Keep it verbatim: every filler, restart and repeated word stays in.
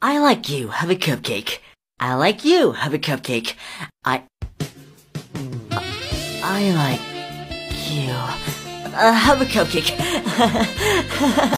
I like you. Have a cupcake. I like you. Have a cupcake. I... I like you. Uh, have a cupcake.